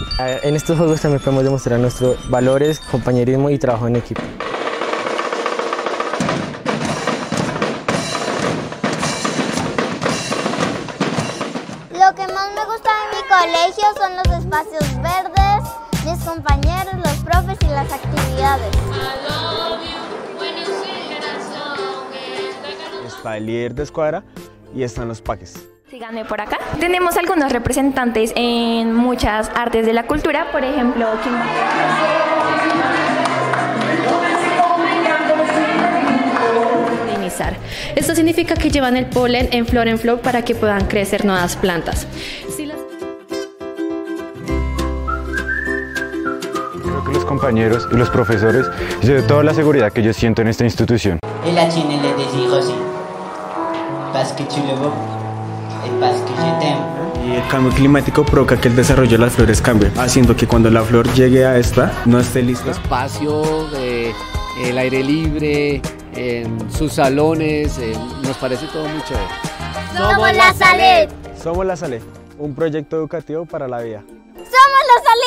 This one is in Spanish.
En estos juegos también podemos demostrar nuestros valores, compañerismo y trabajo en equipo. Lo que más me gusta de mi colegio son los espacios verdes, mis compañeros, los profes y las actividades. Está el líder de escuadra y están los paques. Síganme por acá. Tenemos algunos representantes en muchas artes de la cultura, por ejemplo, polinizar. Esto significa que llevan el polen en flor para que puedan crecer nuevas plantas. Creo que los compañeros y los profesores y sobre todo la seguridad que yo siento en esta institución. Et la tienne, elle est désirée, parce que tu le vois et parce que je t'aime. Y el cambio climático provoca que el desarrollo de las flores cambie, haciendo que cuando la flor llegue a esta no esté lista. Espacio, el aire libre, sus salones, nos parece todo muy chévere. ¡Somos la Salet! Somos la Salet, un proyecto educativo para la vida. ¡Somos la Salet!